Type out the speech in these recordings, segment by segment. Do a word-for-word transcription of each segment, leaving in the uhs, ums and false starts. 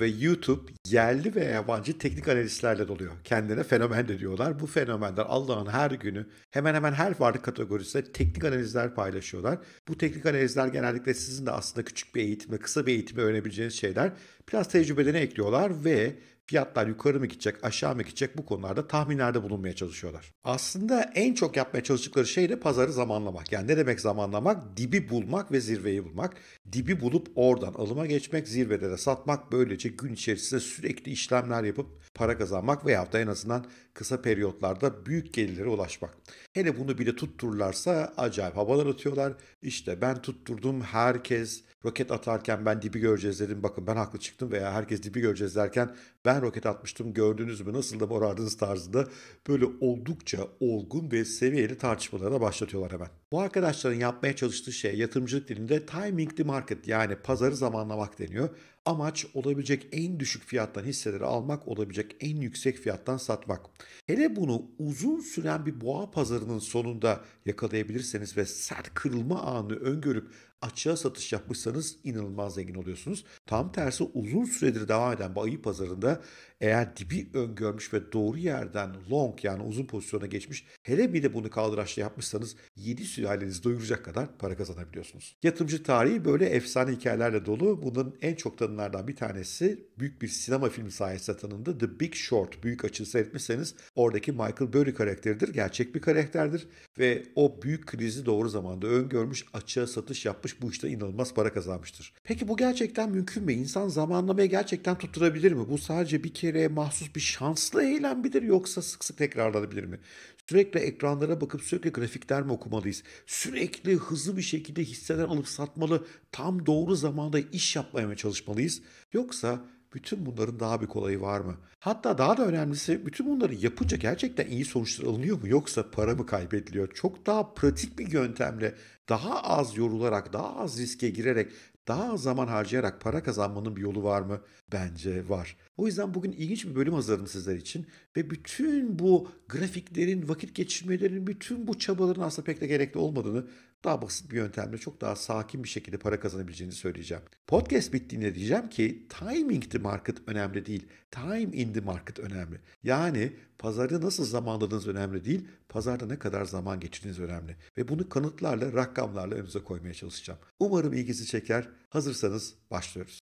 ve YouTube yerli ve yabancı teknik analistlerle doluyor. Kendine fenomen de diyorlar. Bu fenomenler Allah'ın her günü hemen hemen her varlık kategorisinde teknik analizler paylaşıyorlar. Bu teknik analizler genellikle sizin de aslında küçük bir eğitimle, kısa bir eğitimle öğrenebileceğiniz şeyler. Biraz tecrübelerini ekliyorlar ve fiyatlar yukarı mı gidecek, aşağı mı gidecek bu konularda tahminlerde bulunmaya çalışıyorlar. Aslında en çok yapmaya çalıştıkları şey de pazarı zamanlamak. Yani ne demek zamanlamak? Dibi bulmak ve zirveyi bulmak. Dibi bulup oradan alıma geçmek, zirvede de satmak. Böylece gün içerisinde sürekli işlemler yapıp para kazanmak veyahut da en azından kısa periyotlarda büyük gelirlere ulaşmak. Hele bunu bile tuttururlarsa acayip havalar atıyorlar. İşte ben tutturdum, herkes roket atarken ben dibi göreceğiz dedim. Bakın ben haklı çıktım veya herkes dibi göreceğiz derken ben roket atmıştım, gördünüz mü nasıl da morardınız tarzında böyle oldukça olgun ve seviyeli tartışmalara başlatıyorlar hemen. Bu arkadaşların yapmaya çalıştığı şey yatırımcılık dilinde timing the market, yani pazarı zamanlamak deniyor. Amaç olabilecek en düşük fiyattan hisseleri almak, olabilecek en yüksek fiyattan satmak. Hele bunu uzun süren bir boğa pazarının sonunda yakalayabilirseniz ve sert kırılma anını öngörüp açığa satış yapmışsanız inanılmaz zengin oluyorsunuz. Tam tersi uzun süredir devam eden bu ayı pazarında eğer dibi öngörmüş ve doğru yerden long, yani uzun pozisyona geçmiş, hele bir de bunu kaldıraçlı yapmışsanız yedi sülalenizi doyuracak kadar para kazanabiliyorsunuz. Yatırımcı tarihi böyle efsane hikayelerle dolu. Bunun en çok tanınanlardan bir tanesi büyük bir sinema filmi sayesinde tanındı. The Big Short. Büyük Açı'yı seyretmişseniz oradaki Michael Burry karakteridir. Gerçek bir karakterdir ve o büyük krizi doğru zamanda öngörmüş, açığa satış yapmış, bu işte inanılmaz para kazanmıştır. Peki bu gerçekten mümkün mü? İnsan zamanlamayı gerçekten tutturabilir mi? Bu sadece bir kere mahsus bir şanslı eylem midir yoksa sık sık tekrarlanabilir mi? Sürekli ekranlara bakıp sürekli grafikler mi okumalıyız? Sürekli hızlı bir şekilde hisseler alıp satmalı, tam doğru zamanda iş yapmaya mı çalışmalıyız? Yoksa bütün bunların daha bir kolayı var mı? Hatta daha da önemlisi, bütün bunları yapınca gerçekten iyi sonuçlar alınıyor mu yoksa para mı kaybediliyor? Çok daha pratik bir yöntemle, daha az yorularak, daha az riske girerek, daha az zaman harcayarak para kazanmanın bir yolu var mı? Bence var. O yüzden bugün ilginç bir bölüm hazırladım sizler için ve bütün bu grafiklerin, vakit geçirmelerin, bütün bu çabaların aslında pek de gerekli olmadığını, daha basit bir yöntemle çok daha sakin bir şekilde para kazanabileceğini söyleyeceğim. Podcast bittiğinde diyeceğim ki timing the market önemli değil, time in the market önemli. Yani pazarda nasıl zamanladığınız önemli değil, pazarda ne kadar zaman geçirdiğiniz önemli. Ve bunu kanıtlarla, rakamlarla önünüze koymaya çalışacağım. Umarım ilginizi çeker. Hazırsanız başlıyoruz.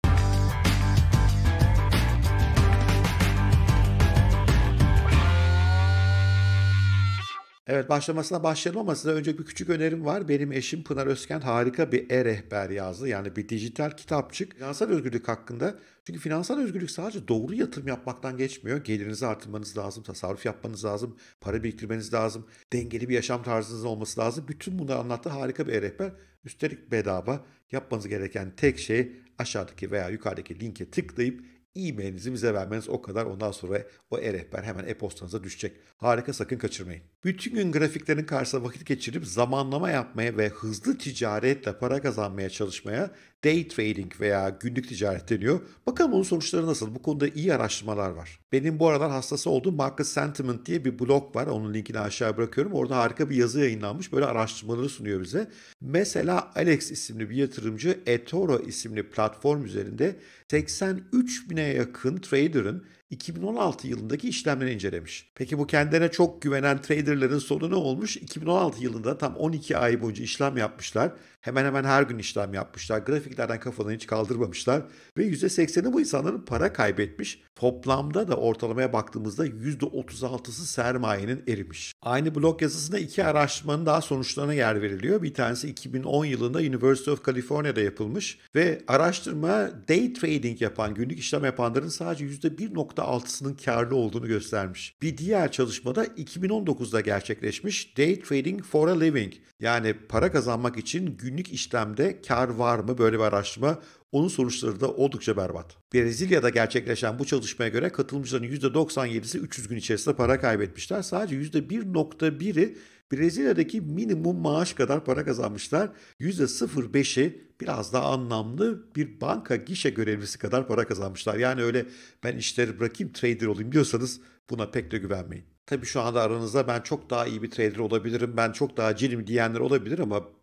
Evet, başlamasına başlayalım ama size önce bir küçük önerim var. Benim eşim Pınar Özken harika bir e-rehber yazdı. Yani bir dijital kitapçık finansal özgürlük hakkında. Çünkü finansal özgürlük sadece doğru yatırım yapmaktan geçmiyor. Gelirinizi artırmanız lazım, tasarruf yapmanız lazım, para biriktirmeniz lazım, dengeli bir yaşam tarzınız olması lazım. Bütün bunları anlattığı harika bir e-rehber. Üstelik bedava. Yapmanız gereken tek şey aşağıdaki veya yukarıdaki linke tıklayıp e-mailinizi bize vermeniz, o kadar. Ondan sonra o e-rehber hemen e-postanıza düşecek. Harika, sakın kaçırmayın. Bütün gün grafiklerin karşısında vakit geçirip zamanlama yapmaya ve hızlı ticaretle para kazanmaya çalışmaya day trading veya günlük ticaret deniyor. Bakalım onun sonuçları nasıl? Bu konuda iyi araştırmalar var. Benim bu aralar hastası olduğum Market Sentiment diye bir blog var. Onun linkini aşağı bırakıyorum. Orada harika bir yazı yayınlanmış. Böyle araştırmaları sunuyor bize. Mesela Alex isimli bir yatırımcı eToro isimli platform üzerinde seksen üç bine yakın trader'ın iki bin on altı yılındaki işlemlerini incelemiş. Peki bu kendine çok güvenen traderların sonu ne olmuş? iki bin on altı yılında tam on iki ay boyunca işlem yapmışlar. Hemen hemen her gün işlem yapmışlar. Grafiklerden kafalarını hiç kaldırmamışlar. Ve yüzde sekseni bu insanların para kaybetmiş. Toplamda da ortalamaya baktığımızda yüzde otuz altısı sermayenin erimiş. Aynı blog yazısında iki araştırmanın daha sonuçlarına yer veriliyor. Bir tanesi iki bin on yılında University of California'da yapılmış. Ve araştırma day trading yapan, günlük işlem yapanların sadece yüzde bir nokta altısının karlı olduğunu göstermiş. Bir diğer çalışmada iki bin on dokuzda gerçekleşmiş Day Trading for a Living, yani para kazanmak için günlük işlemde kar var mı, böyle bir araştırma. Onun sonuçları da oldukça berbat. Brezilya'da gerçekleşen bu çalışmaya göre katılımcıların yüzde doksan yedisi üç yüz gün içerisinde para kaybetmişler. Sadece yüzde bir nokta biri Brezilya'daki minimum maaş kadar para kazanmışlar. yüzde sıfır nokta beşi biraz daha anlamlı bir banka gişe görevlisi kadar para kazanmışlar. Yani öyle ben işleri bırakayım trader olayım diyorsanız buna pek de güvenmeyin. Tabii şu anda aranızda ben çok daha iyi bir trader olabilirim, ben çok daha cilim diyenler olabilir ama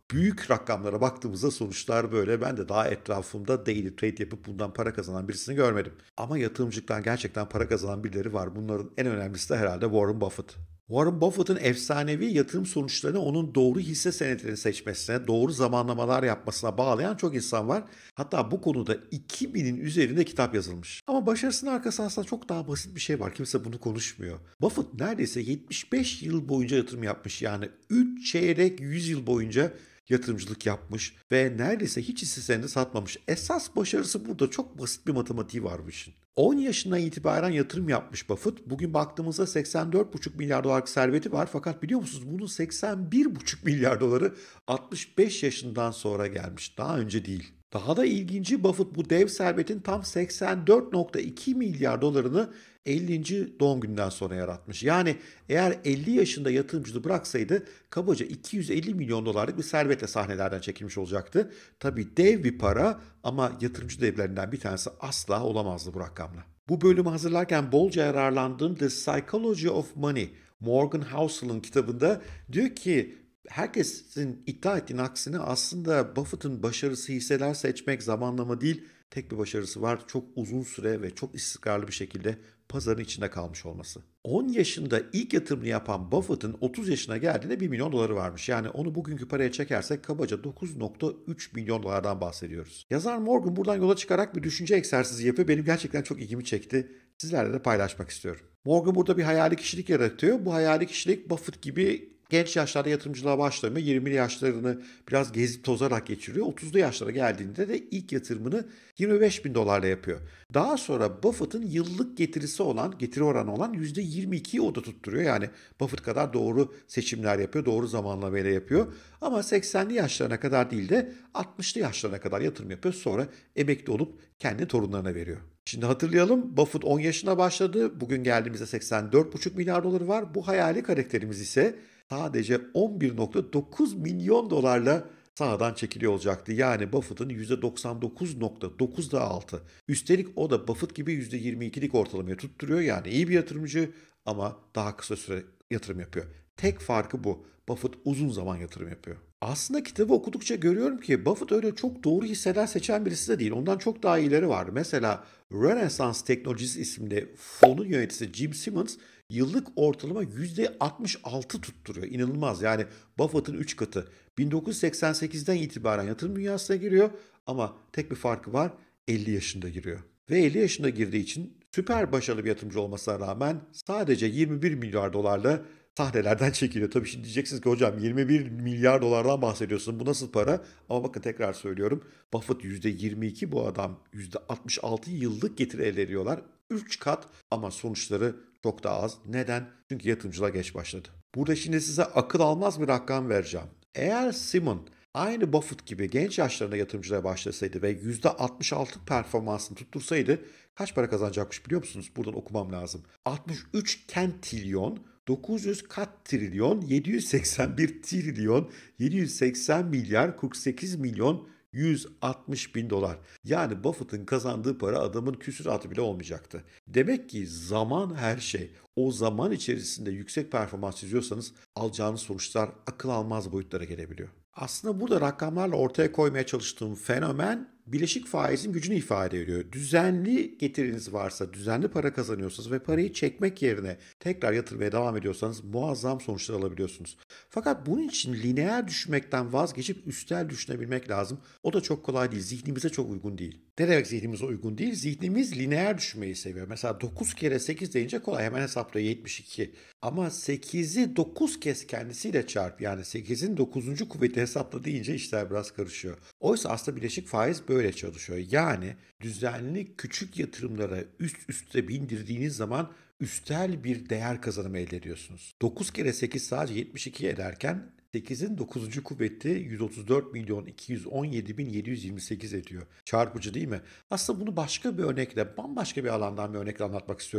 Büyük rakamlara baktığımızda sonuçlar böyle. Ben de daha etrafımda daily trade yapıp bundan para kazanan birisini görmedim. Ama yatırımcılıktan gerçekten para kazanan birileri var. Bunların en önemlisi de herhalde Warren Buffett. Warren Buffett'ın efsanevi yatırım sonuçlarını onun doğru hisse senetlerini seçmesine, doğru zamanlamalar yapmasına bağlayan çok insan var. Hatta bu konuda iki binin üzerinde kitap yazılmış. Ama başarısının arkasında aslında çok daha basit bir şey var. Kimse bunu konuşmuyor. Buffett neredeyse yetmiş beş yıl boyunca yatırım yapmış. Yani üç çeyrek yüz yıl boyunca yatırımcılık yapmış ve neredeyse hiç hisse senedi satmamış. Esas başarısı burada, çok basit bir matematiği var bu işin. on yaşından itibaren yatırım yapmış Buffett. Bugün baktığımızda seksen dört buçuk milyar dolarlık serveti var. Fakat biliyor musunuz, bunun seksen bir buçuk milyar doları altmış beş yaşından sonra gelmiş. Daha önce değil. Daha da ilginci, Buffett bu dev servetin tam seksen dört virgül iki milyar dolarını ellinci doğum gününden sonra yaratmış. Yani eğer elli yaşında yatırımcılığı bıraksaydı kabaca iki yüz elli milyon dolarlık bir servetle sahnelerden çekilmiş olacaktı. Tabii dev bir para ama yatırımcı devlerinden bir tanesi asla olamazdı bu rakamla. Bu bölümü hazırlarken bolca yararlandığım The Psychology of Money, Morgan Housel'ın kitabında diyor ki herkesin iddia ettiğinin aksine aslında Buffett'ın başarısı hisseler seçmek, zamanlama değil, tek bir başarısı var: çok uzun süre ve çok istikrarlı bir şekilde pazarın içinde kalmış olması. on yaşında ilk yatırımını yapan Buffett'ın otuz yaşına geldiğinde bir milyon doları varmış. Yani onu bugünkü paraya çekersek kabaca dokuz virgül üç milyon dolardan bahsediyoruz. Yazar Morgan buradan yola çıkarak bir düşünce egzersizi yapıyor. Benim gerçekten çok ilgimi çekti. Sizlerle de paylaşmak istiyorum. Morgan burada bir hayali kişilik yaratıyor. Bu hayali kişilik Buffett gibi genç yaşlarda yatırımcılığa başlamıyor. yirmili yaşlarını biraz gezip tozarak geçiriyor. otuzlu yaşlara geldiğinde de ilk yatırımını yirmi beş bin dolarla yapıyor. Daha sonra Buffett'ın yıllık getirisi olan, getiri oranı olan yüzde yirmi ikiyi o da tutturuyor. Yani Buffett kadar doğru seçimler yapıyor, doğru zamanlamayla yapıyor. Ama seksenli yaşlarına kadar değil de altmışlı yaşlarına kadar yatırım yapıyor. Sonra emekli olup kendi torunlarına veriyor. Şimdi hatırlayalım, Buffett on yaşına başladı. Bugün geldiğimizde seksen dört buçuk milyar doları var. Bu hayali karakterimiz ise sadece on bir virgül dokuz milyon dolarla sahadan çekiliyor olacaktı. Yani Buffett'ın yüzde doksan dokuz virgül dokuzda altı. Üstelik o da Buffett gibi yüzde yirmi ikilik ortalamayı tutturuyor. Yani iyi bir yatırımcı ama daha kısa süre yatırım yapıyor. Tek farkı bu. Buffett uzun zaman yatırım yapıyor. Aslında kitabı okudukça görüyorum ki Buffett öyle çok doğru hisseler seçen birisi de değil. Ondan çok daha iyileri var. Mesela Renaissance Technologies isimli fonun yöneticisi Jim Simmons yıllık ortalama yüzde altmış altı tutturuyor. İnanılmaz. Yani Buffett'ın üç katı. bin dokuz yüz seksen sekizden itibaren yatırım dünyasına giriyor ama tek bir farkı var: elli yaşında giriyor. Ve elli yaşında girdiği için süper başarılı bir yatırımcı olmasına rağmen sadece yirmi bir milyar dolarla sahnelerden çekiliyor. Tabii şimdi diyeceksiniz ki hocam yirmi bir milyar dolardan bahsediyorsun, bu nasıl para? Ama bakın, tekrar söylüyorum, Buffett yüzde yirmi iki, bu adam yüzde altmış altı yıllık getiri elde ediyorlar. üç kat ama sonuçları çok daha az. Neden? Çünkü yatırımcılığa geç başladı. Burada şimdi size akıl almaz bir rakam vereceğim. Eğer Simon aynı Buffett gibi genç yaşlarında yatırımcılığa başlasaydı ve yüzde altmış altı performansını tuttursaydı kaç para kazanacakmış biliyor musunuz? Buradan okumam lazım. altmış üç kentilyon, dokuz yüz kat trilyon, yedi yüz seksen bir trilyon, yedi yüz seksen milyar, kırk sekiz milyon, yüz altmış bin dolar. Yani Buffett'ın kazandığı para adamın küsuratı bile olmayacaktı. Demek ki zaman her şey. O zaman içerisinde yüksek performans çiziyorsanız alacağınız sonuçlar akıl almaz boyutlara gelebiliyor. Aslında burada rakamlarla ortaya koymaya çalıştığım fenomen bileşik faizin gücünü ifade ediyor. Düzenli getiriniz varsa, düzenli para kazanıyorsanız ve parayı çekmek yerine tekrar yatırmaya devam ediyorsanız muazzam sonuçlar alabiliyorsunuz. Fakat bunun için lineer düşünmekten vazgeçip üstel düşünebilmek lazım. O da çok kolay değil. Zihnimize çok uygun değil. Ne demek zihnimize uygun değil? Zihnimiz lineer düşünmeyi seviyor. Mesela dokuz kere sekiz deyince kolay, hemen hesaplıyor, yetmiş iki. Ama sekizi dokuz kez kendisiyle çarp, yani sekizin dokuzuncu kuvveti hesapla deyince işler biraz karışıyor. Oysa aslında bileşik faiz böyle çalışıyor. Yani düzenli küçük yatırımlara üst üste bindirdiğiniz zaman üstel bir değer kazanımı elde ediyorsunuz. dokuz kere sekiz sadece yetmiş iki ederken sekizin dokuzuncu kuvveti yüz otuz dört milyon iki yüz on yedi bin yedi yüz yirmi sekiz ediyor. Çarpıcı değil mi? Aslında bunu başka bir örnekle, bambaşka bir alandan bir örnekle anlatmak istiyorum.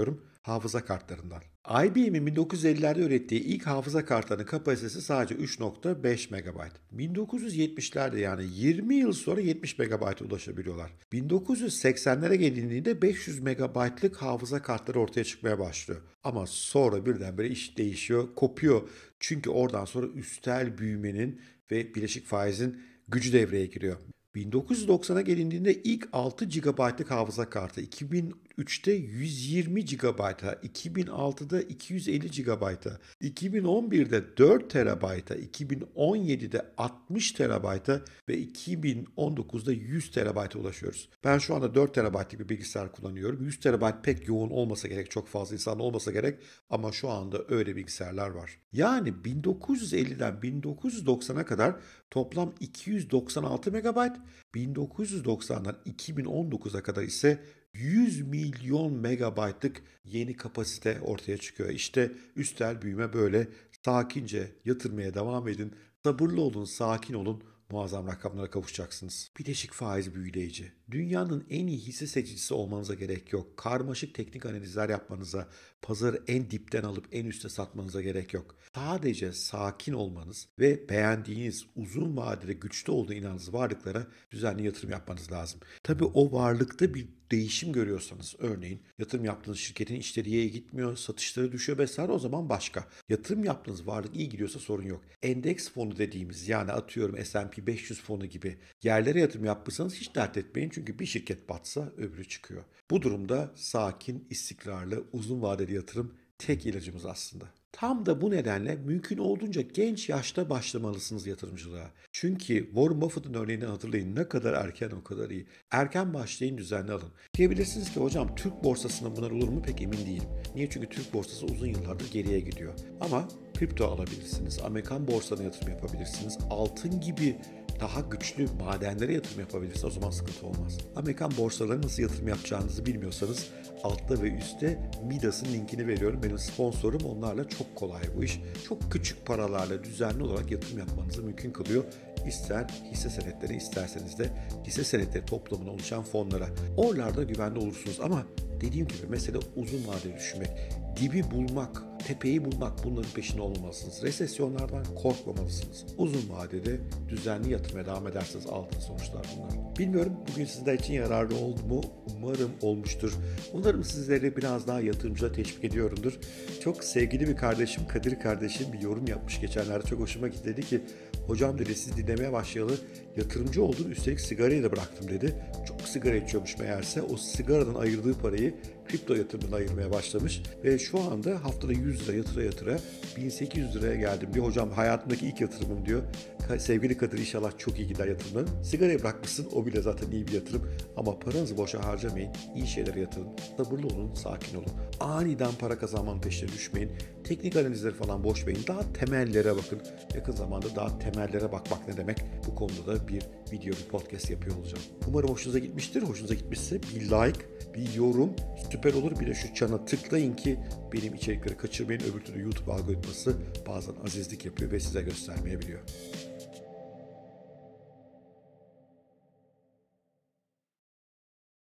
hafıza kartlarından. I B M'in bin dokuz yüz ellilerde ürettiği ilk hafıza kartlarının kapasitesi sadece üç nokta beş megabayt. bin dokuz yüz yetmişlerde yani yirmi yıl sonra yetmiş megabayta ulaşabiliyorlar. bin dokuz yüz seksenlere gelindiğinde beş yüz megabaytlık hafıza kartları ortaya çıkmaya başlıyor. Ama sonra birdenbire iş değişiyor, kopuyor. Çünkü oradan sonra üstel büyümenin ve bileşik faizin gücü devreye giriyor. bin dokuz yüz doksana gelindiğinde ilk altı gigabaytlık hafıza kartı, iki bin üçte yüz yirmi gigabayta, iki bin altıda iki yüz elli gigabayta, iki bin on birde dört terabayta, iki bin on yedide altmış terabayta ve iki bin on dokuzda yüz terabayta ulaşıyoruz. Ben şu anda dört terabaytlık bir bilgisayar kullanıyorum. yüz terabayt pek yoğun olmasa gerek, çok fazla insan olmasa gerek ama şu anda öyle bilgisayarlar var. Yani bin dokuz yüz elliden bin dokuz yüz doksana kadar toplam iki yüz doksan altı megabayt, bin dokuz yüz doksandan iki bin on dokuza kadar ise yüz milyon megabaytlık yeni kapasite ortaya çıkıyor. İşte üstel büyüme böyle. Sakince yatırmaya devam edin. Sabırlı olun, sakin olun. Muazzam rakamlara kavuşacaksınız. Bileşik faiz büyüleyici. Dünyanın en iyi hisse seçicisi olmanıza gerek yok. Karmaşık teknik analizler yapmanıza, pazarı en dipten alıp en üste satmanıza gerek yok. Sadece sakin olmanız ve beğendiğiniz uzun vadede güçlü olduğu inandığınız varlıklara düzenli yatırım yapmanız lazım. Tabii o varlıkta bir değişim görüyorsanız, örneğin yatırım yaptığınız şirketin işleri iyiye gitmiyor, satışları düşüyor vesaire, o zaman başka. Yatırım yaptığınız varlık iyi gidiyorsa sorun yok. Endeks fonu dediğimiz, yani atıyorum S and P beş yüz fonu gibi yerlere yatırım yapmışsanız hiç dert etmeyin. Çünkü bir şirket batsa öbürü çıkıyor. Bu durumda sakin, istikrarlı, uzun vadeli yatırım tek ilacımız aslında. Tam da bu nedenle mümkün olduğunca genç yaşta başlamalısınız yatırımcılığa. Çünkü Warren Buffett'ın örneğini hatırlayın, ne kadar erken o kadar iyi. Erken başlayın, düzenli alın. Diyebilirsiniz ki hocam Türk borsasında bunlar olur mu? Pek emin değilim. Niye? Çünkü Türk borsası uzun yıllardır geriye gidiyor. Ama kripto alabilirsiniz, Amerikan borsasına yatırım yapabilirsiniz, altın gibi daha güçlü madenlere yatırım yapabilirsiniz. O zaman sıkıntı olmaz. Amerikan borsalarına nasıl yatırım yapacağınızı bilmiyorsanız altta ve üstte Midas'ın linkini veriyorum. Benim sponsorum, onlarla çok kolay bu iş. Çok küçük paralarla düzenli olarak yatırım yapmanızı mümkün kılıyor. İster hisse senetleri, isterseniz de hisse senetleri toplamına oluşan fonlara. Oralarda güvenli olursunuz ama dediğim gibi mesele uzun vadeli düşünmek. Dibi bulmak, tepeyi bulmak, bunların peşinde olmamalısınız. Resesyonlardan korkmamalısınız. Uzun vadede düzenli yatırmaya devam ederseniz aldığınız sonuçlar bunlar. Bilmiyorum, bugün sizler için yararlı oldu mu? Umarım olmuştur. Umarım sizleri biraz daha yatırımcılığa teşvik ediyorumdur. Çok sevgili bir kardeşim, Kadir kardeşim bir yorum yapmış geçenlerde. Çok hoşuma gitti. Dedi ki, hocam dedi, siz dinlemeye başlayalı yatırımcı oldum, üstelik sigarayı da bıraktım dedi. Çok sigara içiyormuş meğerse. O sigaradan ayırdığı parayı kripto yatırımına ayırmaya başlamış ve şu anda haftada yüz lira yatıra yatıra bin sekiz yüz liraya geldim diyor. Hocam hayatımdaki ilk yatırımım diyor. Sevgili Kadir, inşallah çok iyi gider yatırımların. Sigarayı bırakmışsın, o bile zaten iyi bir yatırım. Ama paranızı boşa harcamayın. İyi şeylere yatırın. Sabırlı olun, sakin olun. Aniden para kazanmanın peşine düşmeyin. Teknik analizleri falan boş verin. Daha temellere bakın. Yakın zamanda daha temellere bakmak ne demek? Bu konuda da bir video, bir podcast yapıyor olacağım. Umarım hoşunuza gitmiştir. Hoşunuza gitmişse bir like, bir yorum süper olur. Bir de şu çana tıklayın ki benim içerikleri kaçırmayın. Öbür türlü YouTube algoritması bazen azizlik yapıyor ve size göstermeyebiliyor.